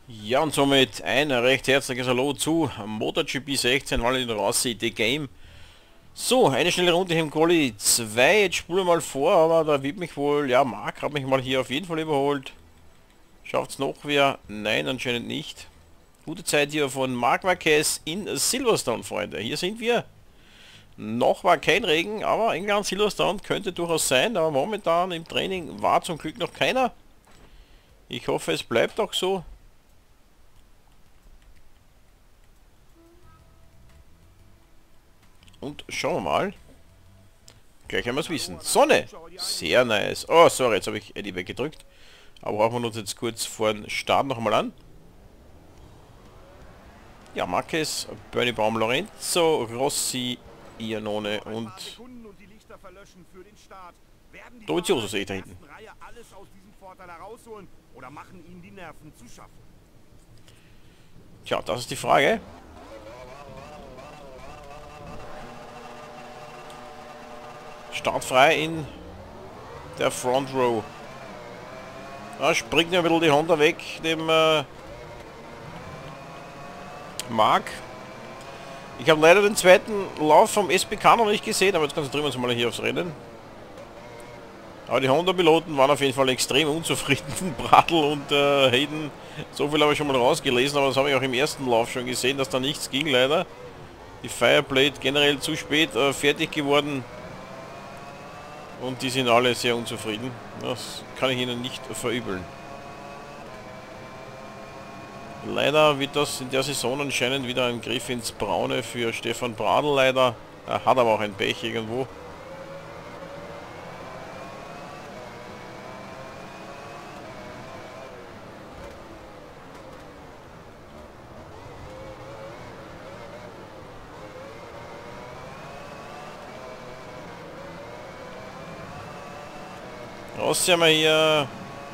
Ja, und somit ein recht herzliches Hallo zu MotoGP 16 Valentino Rossi, The Game. So, eine schnelle Runde hier im Quali 2. Jetzt spulen wir mal vor, aber da wird mich wohl, ja, Marc hat mich mal hier auf jeden Fall überholt. Schafft's noch wer? Nein, anscheinend nicht. Gute Zeit hier von Marc Marquez in Silverstone, Freunde. Hier sind wir. Noch war kein Regen, aber England Silverstone könnte durchaus sein, aber momentan im Training war zum Glück noch keiner. Ich hoffe, es bleibt auch so. Und schauen wir mal. Gleich haben wir es wissen. Sonne! Sehr nice. Oh, sorry, jetzt habe ich Eddie weggedrückt. Aber brauchen wir uns jetzt kurz vor den Start noch mal an. Ja, Marquez, Bernie Baum, Lorenzo, Rossi, Iannone und Dovizioso sehe ich da hinten. Tja, das ist die Frage. Startfrei in der Front Row. Da springt mir ein bisschen die Honda weg, dem Marc. Ich habe leider den zweiten Lauf vom SPK noch nicht gesehen, aber jetzt konzentrieren wir uns mal hier aufs Rennen. Aber die Honda-Piloten waren auf jeden Fall extrem unzufrieden. Bradl und Hayden, so viel habe ich schon mal rausgelesen, aber das habe ich auch im ersten Lauf schon gesehen, dass da nichts ging leider. Die Fireblade generell zu spät fertig geworden. Und die sind alle sehr unzufrieden. Das kann ich ihnen nicht verübeln. Leider wird das in der Saison anscheinend wieder ein Griff ins Braune für Stefan Bradl leider. Er hat aber auch ein Pech irgendwo. Rossi haben wir hier.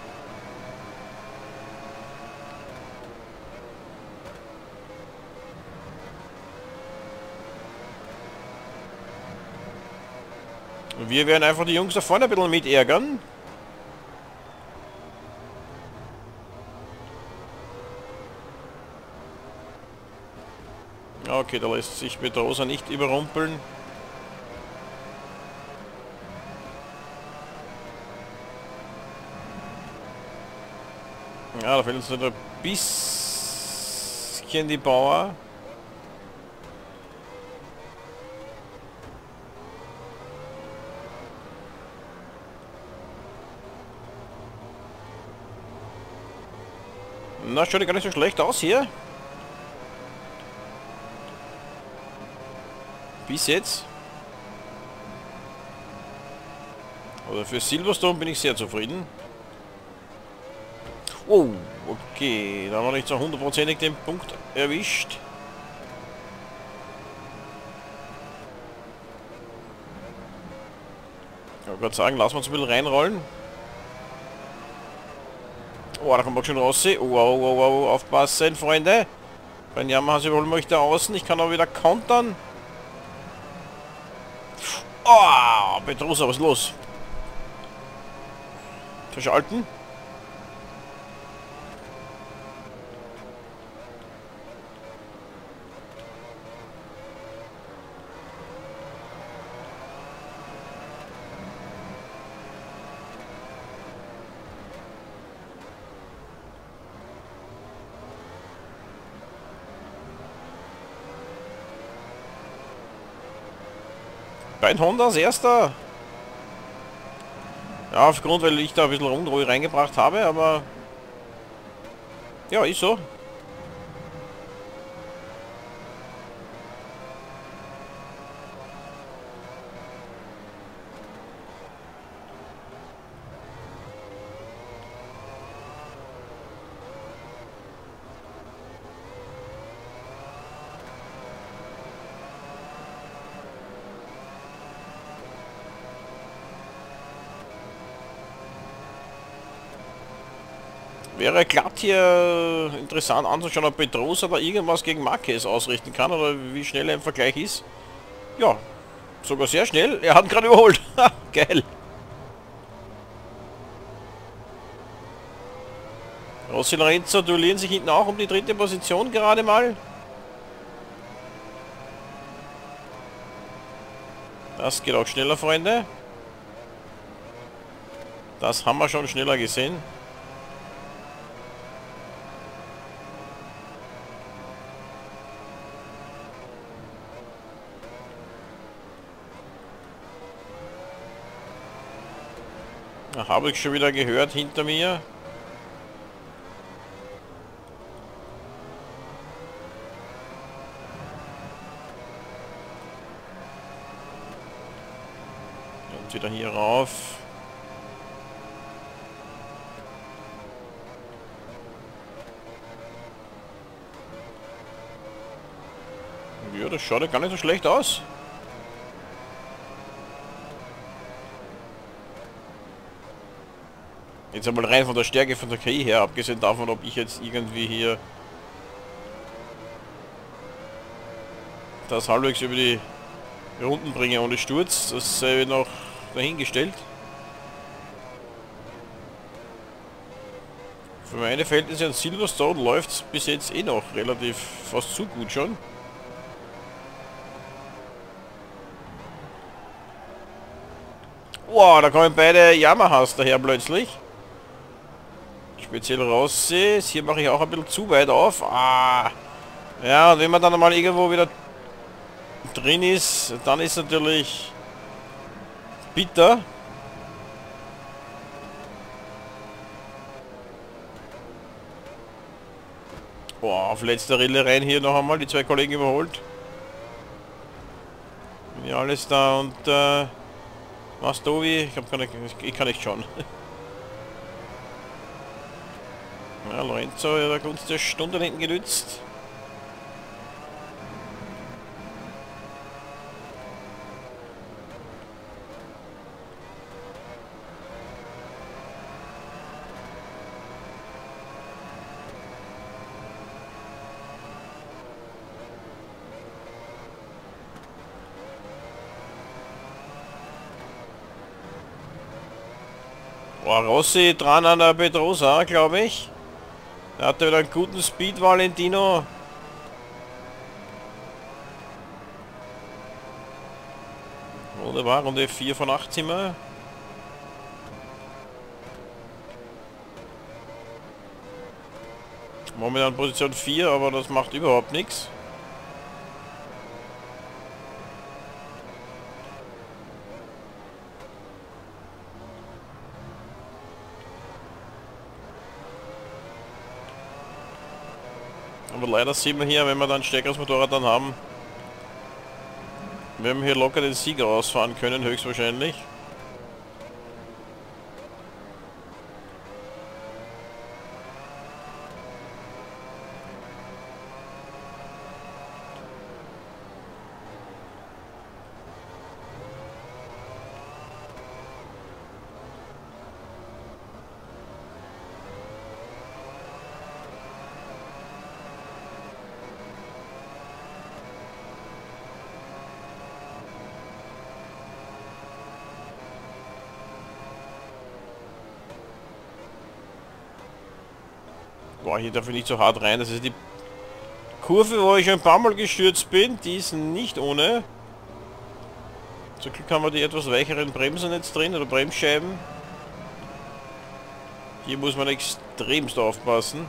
Wir werden einfach die Jungs da vorne ein bisschen mit ärgern. Okay, da lässt sich Pedrosa nicht überrumpeln. Ja, da fehlt uns nur ein bisschen die Power. Na, schaut ja gar nicht so schlecht aus hier. Bis jetzt. Also für Silverstone bin ich sehr zufrieden. Oh, okay. Da haben wir nicht so 100%ig den Punkt erwischt. Ich wollte gerade sagen, lassen wir uns ein bisschen reinrollen. Oh, da kommt auch schon raus. Oh, oh, oh, oh, aufpassen, Freunde. Beim Yamaha überholen möchte außen. Ich kann auch wieder kontern. Oh, Pedrosa, was ist los? Verschalten. Bei den Hondas erster. Ja, aufgrund, weil ich da ein bisschen Unruhe reingebracht habe, aber ja, ist so. Wäre glatt hier interessant anzuschauen, ob Pedrosa da irgendwas gegen Marquez ausrichten kann oder wie schnell er im Vergleich ist. Ja, sogar sehr schnell. Er hat ihn gerade überholt. Geil. Rossi und Lorenzo duellieren sich hinten auch um die dritte Position gerade mal. Das geht auch schneller, Freunde. Das haben wir schon schneller gesehen. Habe ich schon wieder gehört hinter mir. Und wieder hier rauf. Ja, das schaut ja gar nicht so schlecht aus. Jetzt einmal rein von der Stärke von der KI her, abgesehen davon, ob ich jetzt irgendwie hier das halbwegs über die Runden bringe ohne Sturz, das sei noch dahingestellt. Für meine Verhältnisse an Silverstone läuft es bis jetzt eh noch relativ fast zu gut schon. Wow, da kommen beide Yamahas daher plötzlich. Speziell Rossi. Hier mache ich auch ein bisschen zu weit auf. Ah. Ja, und wenn man dann mal irgendwo wieder drin ist, dann ist natürlich bitter. Boah, auf letzter Rille rein hier noch einmal, die zwei Kollegen überholt. Bin ja alles da und Mastovi, ich kann nicht schauen. Ja, Lorenzo hat eine Gunst der Stunde hinten genützt. Boah, Rossi dran an der Pedrosa, glaube ich. Er hatte wieder einen guten Speed, Valentino. Wunderbar, Runde 4 von 8 sind wir. Momentan Position 4, aber das macht überhaupt nichts. Aber leider sehen wir hier, wenn wir dann ein stärkeres Motorrad dann haben, werden wir hier locker den Sieger rausfahren können, höchstwahrscheinlich. Boah, hier darf ich nicht so hart rein. Das ist die Kurve, wo ich schon ein paar Mal gestürzt bin. Die ist nicht ohne. Zum Glück haben wir die etwas weicheren Bremsen jetzt drin, oder Bremsscheiben. Hier muss man extremst aufpassen.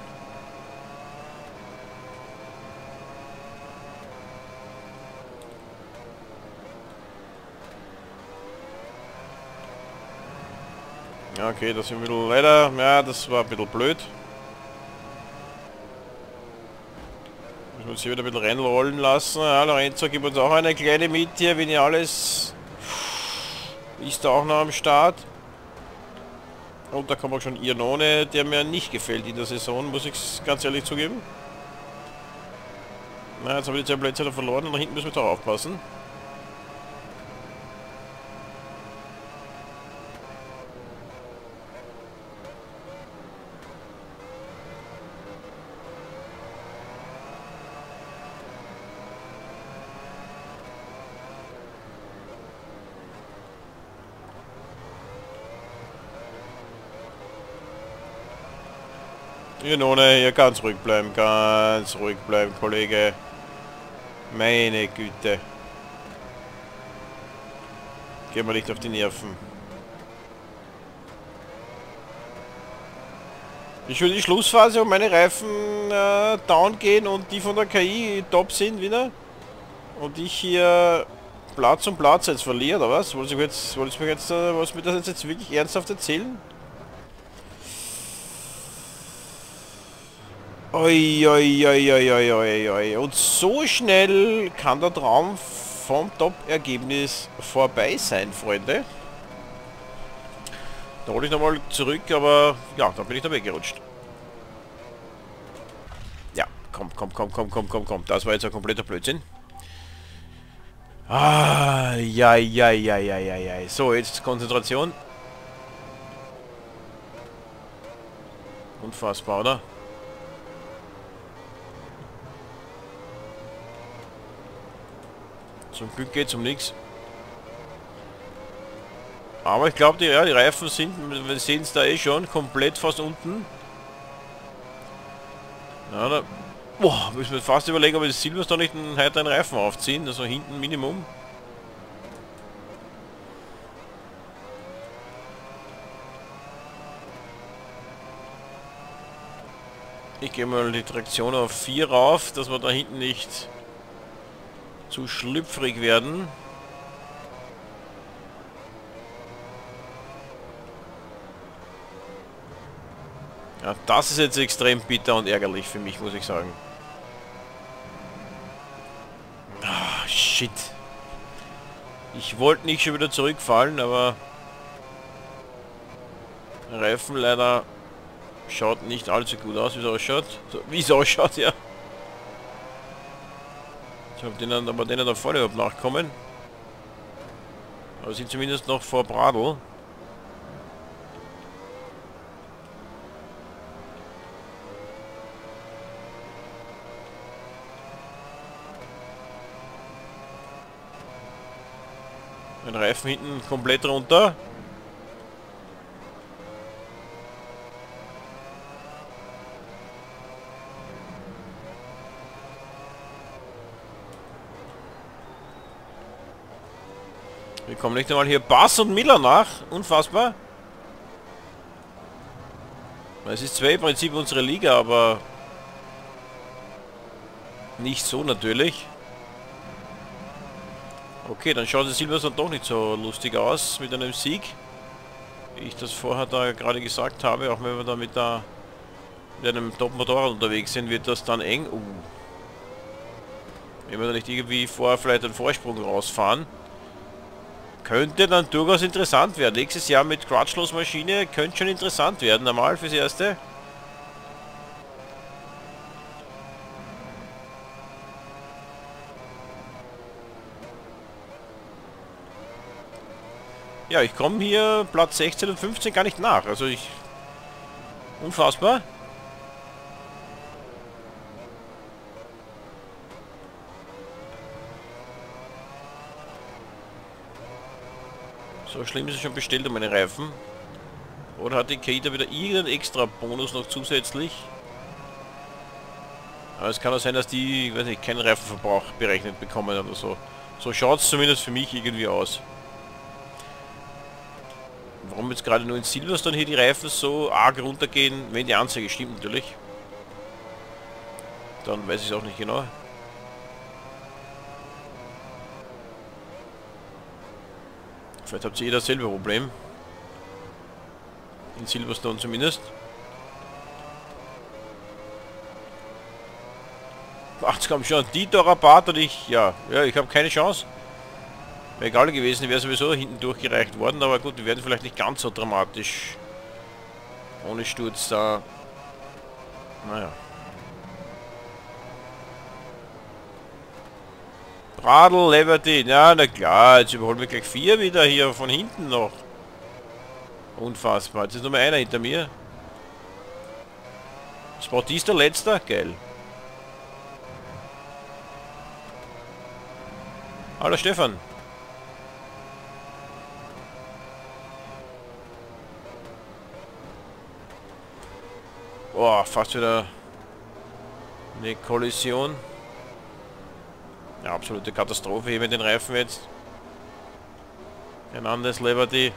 Ja, okay, das sind wir leider... Ja, das war ein bisschen blöd. Müssen wir uns hier wieder ein bisschen reinrollen lassen. Ja, Lorenzo gibt uns auch eine kleine mit hier, wenn ihr alles ist da auch noch am Start. Und da kommt auch schon Iannone, der mir nicht gefällt in der Saison, muss ich ganz ehrlich zugeben. Na, jetzt haben wir die zwei Plätze verloren und da hinten müssen wir doch aufpassen. Janone, hier ganz ruhig bleiben, Kollege. Meine Güte. Geh mal nicht auf die Nerven. Ich will die Schlussphase, wo meine Reifen down gehen und die von der KI top sind wieder. Und ich hier Platz um Platz jetzt verliere, oder was? Wollt ihr mir das jetzt wirklich ernsthaft erzählen? Oi, oi, oi, oi, oi, oi, oi. Und so schnell kann der Traum vom Top-Ergebnis vorbei sein, Freunde. Da hole ich nochmal zurück, aber ja, da bin ich da weggerutscht. Ja, komm. Das war jetzt ein kompletter Blödsinn. Ah, ja. So, jetzt Konzentration. Unfassbar, oder? Zum Glück geht's um nichts. Aber ich glaube, die Reifen sind, wir sehen es da eh schon, komplett fast unten. Ja, da boah, müssen wir fast überlegen, ob wir das Silverstone nicht einen heiteren Reifen aufziehen, also hinten Minimum. Ich gehe mal die Traktion auf 4 rauf, dass wir da hinten nicht zu schlüpfrig werden. Ja, das ist jetzt extrem bitter und ärgerlich für mich, muss ich sagen. Ah, shit. Ich wollte nicht schon wieder zurückfallen, aber der Reifen leider schaut nicht allzu gut aus, wie es ausschaut. So, wie es ausschaut, ja. Ich habe denen da vorne überhaupt nachkommen. Aber sind zumindest noch vor Bradl. Mein Reifen hinten komplett runter. Wir kommen nicht einmal hier Bass und Miller nach. Unfassbar. Es ist zwar im Prinzip unsere Liga, aber nicht so natürlich. Okay, dann schaut das Silverstone doch nicht so lustig aus mit einem Sieg. Wie ich das vorher da gerade gesagt habe, auch wenn wir da mit einem Top-Motorrad unterwegs sind, wird das dann eng. Wenn wir da nicht irgendwie vorher vielleicht einen Vorsprung rausfahren. Könnte dann durchaus interessant werden. Nächstes Jahr mit Crutchloss-Maschine könnte schon interessant werden, normal fürs Erste. Ja, ich komme hier Platz 16 und 15 gar nicht nach. Also ich... Unfassbar. So schlimm ist es schon bestellt um meine Reifen. Oder hat die Kater wieder irgendeinen extra Bonus noch zusätzlich? Aber es kann auch sein, dass die, ich weiß nicht, keinen Reifenverbrauch berechnet bekommen oder so. So schaut es zumindest für mich irgendwie aus. Warum jetzt gerade nur in Silverstone hier die Reifen so arg runtergehen, wenn die Anzeige stimmt natürlich. Dann weiß ich es auch nicht genau. Vielleicht habt ihr dasselbe Problem. In Silverstone zumindest. Ach, es kam schon Dieter Rabat und ich, ja, ich habe keine Chance. Wäre egal gewesen, wäre sowieso hinten durchgereicht worden, aber gut, wir werden vielleicht nicht ganz so dramatisch ohne Sturz da. Naja. Bradl, Leverty, ja, na klar, jetzt überholen wir gleich 4 wieder hier von hinten noch. Unfassbar, jetzt ist nur mehr einer hinter mir. Sportista letzter, geil. Hallo Stefan. Oh, fast wieder eine Kollision. Ja, absolute Katastrophe hier mit den Reifen jetzt. Ein anderes Liberty.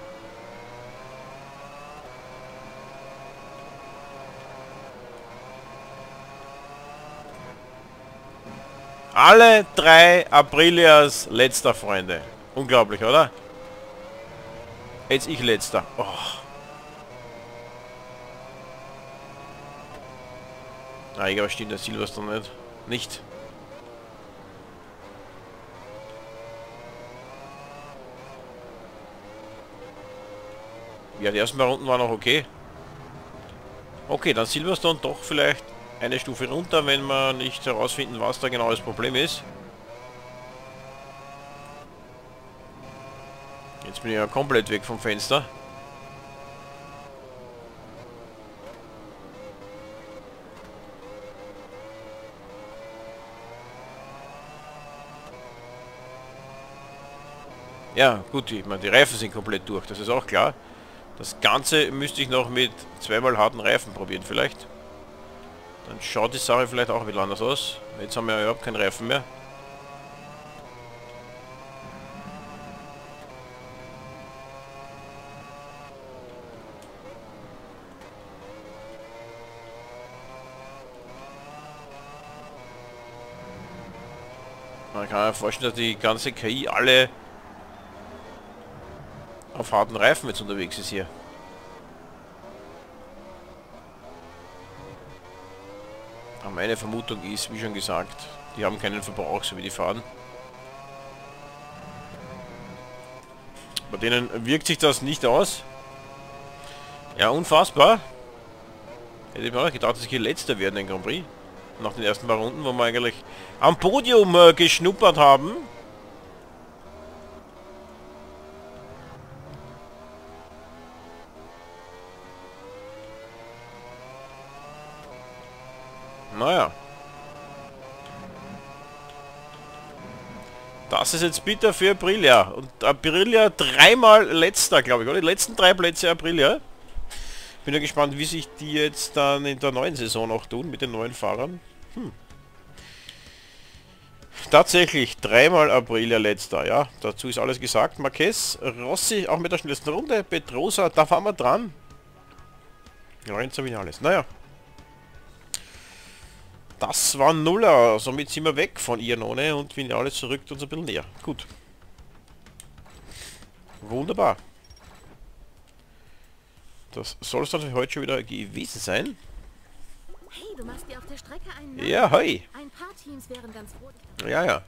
Alle 3 Aprilias letzter, Freunde. Unglaublich, oder? Jetzt ich letzter. Oh. Ah, ich glaube, steht der Silverstone nicht. Nicht. Ja, die ersten paar Runden waren noch okay. Okay, dann Silverstone doch vielleicht eine Stufe runter, wenn wir nicht herausfinden, was da genau das Problem ist. Jetzt bin ich ja komplett weg vom Fenster. Ja, gut, ich meine, die Reifen sind komplett durch, das ist auch klar. Das Ganze müsste ich noch mit zweimal harten Reifen probieren vielleicht. Dann schaut die Sache vielleicht auch wieder anders aus. Jetzt haben wir ja überhaupt keinen Reifen mehr. Man kann ja vorstellen, dass die ganze KI alle auf harten Reifen jetzt unterwegs ist hier. Aber meine Vermutung ist, wie schon gesagt, die haben keinen Verbrauch, so wie die fahren. Bei denen wirkt sich das nicht aus. Ja, unfassbar. Hätte ich mir auch gedacht, dass ich hier letzter werde in Grand Prix. Nach den ersten paar Runden, wo wir eigentlich am Podium geschnuppert haben. Naja. Das ist jetzt bitter für Aprilia. Und Aprilia dreimal letzter, glaube ich, oder? Die letzten 3 Plätze Aprilia. Bin ja gespannt, wie sich die jetzt dann in der neuen Saison auch tun, mit den neuen Fahrern. Tatsächlich, 3-mal Aprilia letzter, ja. Dazu ist alles gesagt. Marquez, Rossi auch mit der schnellsten Runde. Pedrosa, da fahren wir dran. Lorenzo Vinales, naja. Das war Nuller, somit sind wir weg von Iannone und Vinales zurückt uns ein bisschen näher. Gut. Wunderbar. Das soll es dann für heute schon wieder gewesen sein. Hey, du machst dir auf der Strecke einen Namen. Ja, hi. Ein paar Teams wären ganz froh. Ja, ja.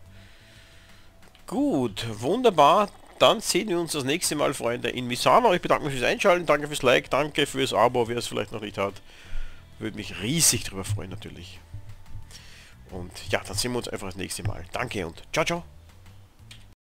Gut, wunderbar. Dann sehen wir uns das nächste Mal, Freunde, in Misano. Ich bedanke mich fürs Einschalten, danke fürs Like, danke fürs Abo, wer es vielleicht noch nicht hat. Würde mich riesig darüber freuen, natürlich. Und ja, dann sehen wir uns einfach das nächste Mal. Danke und ciao, ciao.